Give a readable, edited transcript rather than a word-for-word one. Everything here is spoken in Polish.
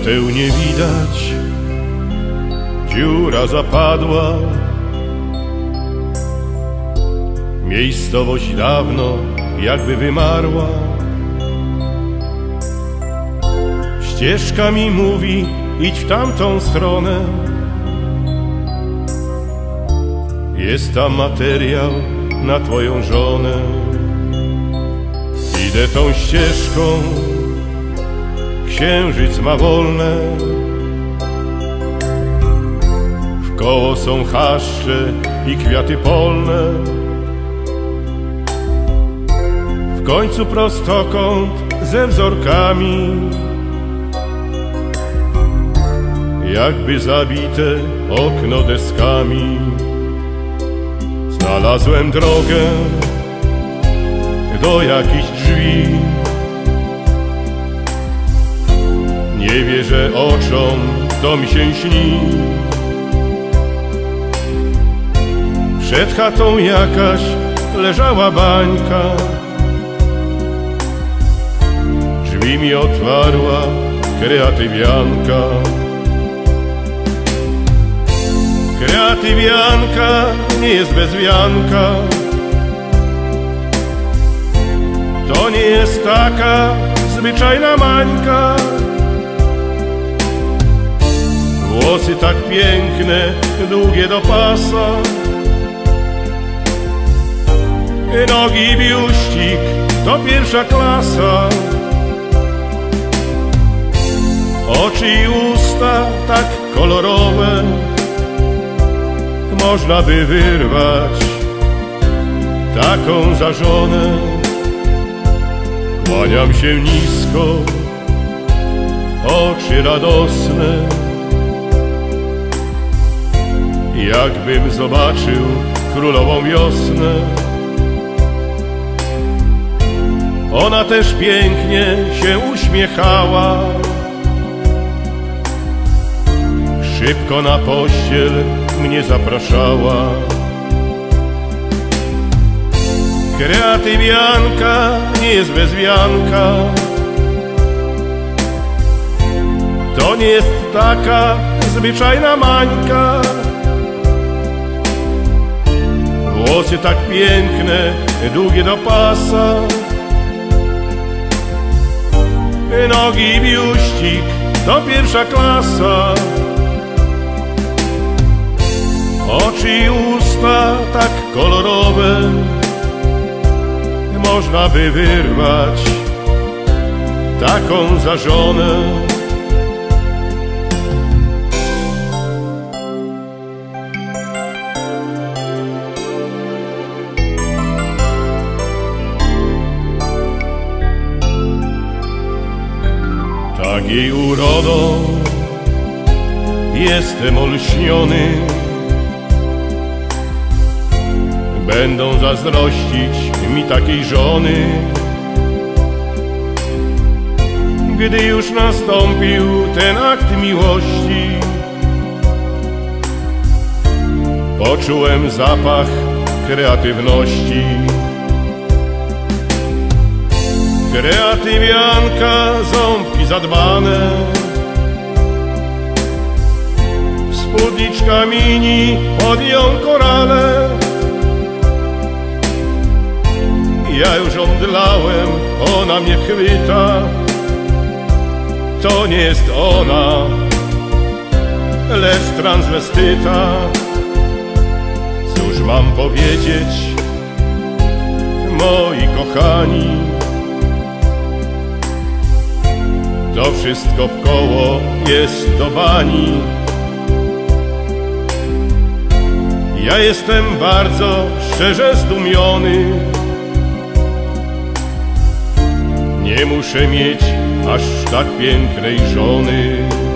Świateł nie widać, dziura zapadła. Miejscowość dawno jakby wymarła. Ścieżka mi mówi, idź w tamtą stronę. Jest tam materiał na twoją żonę. Idę tą ścieżką, księżyc ma wolne. Wkoło są chaszcze i kwiaty polne. W końcu prostokąt ze wzorkami, jakby zabite okno deskami. Znalazłem drogę do jakichś drzwi. Nie wierzę oczom, to mi się śni. Przed chatą jakaś leżała bańka. Drzwi mi otwarła kreatywianka. Kreatywianka nie jest bez wianka. To nie jest taka zwyczajna mańka. Włosy tak piękne, długie do pasa. Nogi i biuścik to pierwsza klasa. Oczy i usta tak kolorowe, można by wyrwać taką za żonę. Kłaniam się nisko, oczy radosne, jakbym zobaczył królową wiosnę. Ona też pięknie się uśmiechała. Szybko na pościel mnie zapraszała. Kreatywianka nie jest bez wianka. To nie jest taka zwyczajna mańka. Włosy tak piękne, długie do pasa. Nogi i biuścik to pierwsza klasa. Oczy i usta tak kolorowe, można by wyrwać taką za żonę. Tak jej urodą jestem olśniony. Będą zazdrościć mi takiej żony. Gdy już nastąpił ten akt miłości, poczułem zapach kreatywności. Kreatywianka, ząbki zadbane, spódniczka mini, pod nią korale. Ja już omdlałem, ona mnie chwyta. To nie jest ona, lecz transwestyta. Cóż mam powiedzieć, moi kochani? To wszystko wkoło jest do bani. Ja jestem bardzo szczerze zdumiony. Nie muszę mieć aż tak pięknej żony.